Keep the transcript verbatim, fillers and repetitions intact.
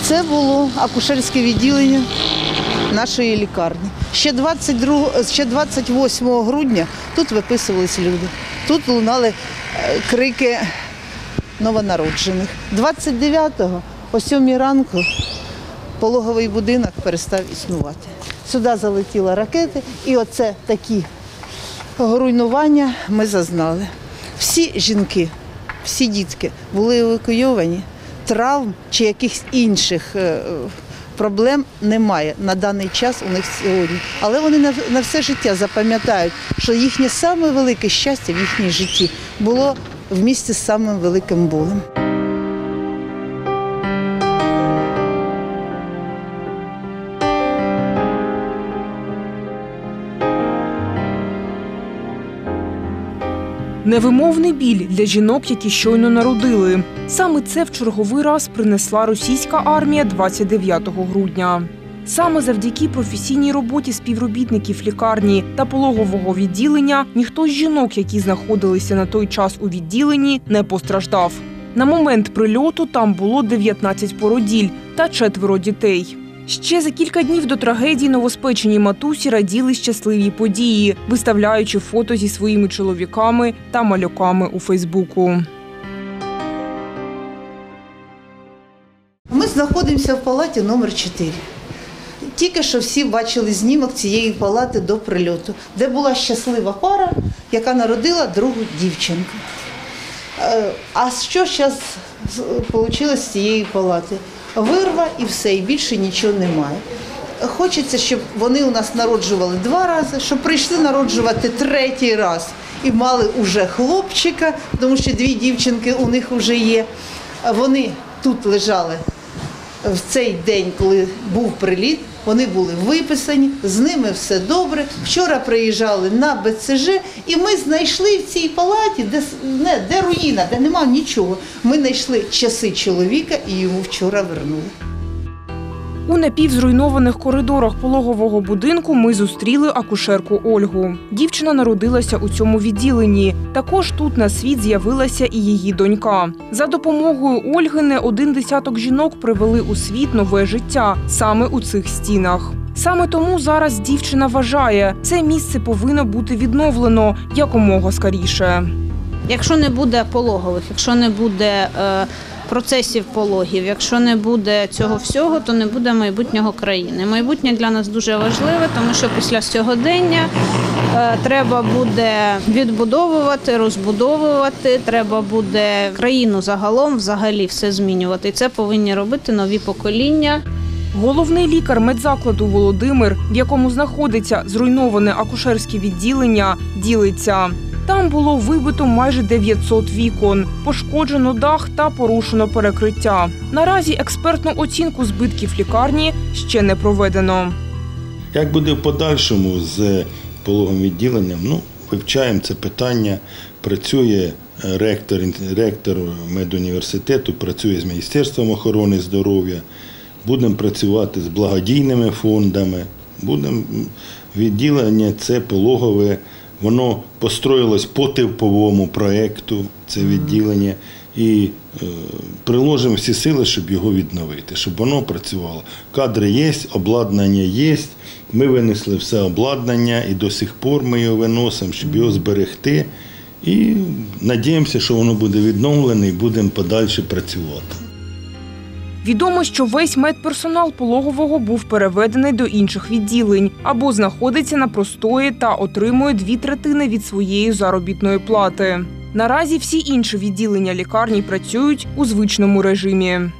Це було акушерське відділення нашої лікарні. Ще двадцять другого, ще двадцять восьмого грудня тут виписувались люди. Тут лунали крики новонароджених. двадцять дев'ятого о сьомій ранку пологовий будинок перестав існувати. Сюди залетіли ракети, і оце такі руйнування ми зазнали. Всі жінки, всі дітки були евакуйовані, травм чи якихось інших проблем немає на даний час у них сьогодні. Але вони на все життя запам'ятають, що їхнє саме велике щастя в їхній житті було в місті з самим великим болем. Невимовний біль для жінок, які щойно народили. Саме це в черговий раз принесла російська армія двадцять дев'ятого грудня. Саме завдяки професійній роботі співробітників лікарні та пологового відділення ніхто з жінок, які знаходилися на той час у відділенні, не постраждав. На момент прильоту там було дев'ятнадцять породіль та четверо дітей. Ще за кілька днів до трагедії новоспечені матусі раділи щасливій події, виставляючи фото зі своїми чоловіками та малюками у Фейсбуку. Ми знаходимося в палаті номер чотири. Тільки що всі бачили знімок цієї палати до прильоту, де була щаслива пара, яка народила другу дівчинку. А що зараз вийшло з цієї палати? Вирва і все, і більше нічого немає. Хочеться, щоб вони у нас народжували два рази, щоб прийшли народжувати третій раз і мали вже хлопчика, тому що дві дівчинки у них вже є. Вони тут лежали в цей день, коли був приліт, вони були виписані, з ними все добре. Вчора приїжджали на Б Це Же, і ми знайшли в цій палаті, де, не, де руїна, де нема нічого. Ми знайшли часи чоловіка і йому вчора вернули. У напівзруйнованих коридорах пологового будинку ми зустріли акушерку Ольгу. Дівчина народилася у цьому відділенні. Також тут на світ з'явилася і її донька. За допомогою Ольги не один десяток жінок привели у світ нове життя саме у цих стінах. Саме тому зараз дівчина вважає, це місце повинно бути відновлено якомога скоріше. Якщо не буде пологових, якщо не буде е, процесів пологів, якщо не буде цього всього, то не буде майбутнього країни. Майбутнє для нас дуже важливе, тому що після сьогодення е, треба буде відбудовувати, розбудовувати, треба буде країну загалом взагалі все змінювати. І це повинні робити нові покоління. Головний лікар медзакладу Володимир, в якому знаходиться зруйноване акушерське відділення, ділиться. Там було вибито майже дев'ятсот вікон, пошкоджено дах та порушено перекриття. Наразі експертну оцінку збитків лікарні ще не проведено. Як буде в подальшому з пологовим відділенням? Ну, вивчаємо це питання. Працює ректор, ректор медуніверситету, працює з Міністерством охорони здоров'я. Будемо працювати з благодійними фондами. Будемо відділення це пологове. Воно построїлось по типовому проєкту, це відділення, і е, приложимо всі сили, щоб його відновити, щоб воно працювало. Кадри є, обладнання є, ми винесли все обладнання і до сих пор ми його виносимо, щоб його зберегти. І сподіваємося, що воно буде відновлене і будемо подальше працювати. Відомо, що весь медперсонал пологового був переведений до інших відділень або знаходиться на простої та отримує дві третини від своєї заробітної плати. Наразі всі інші відділення лікарні працюють у звичному режимі.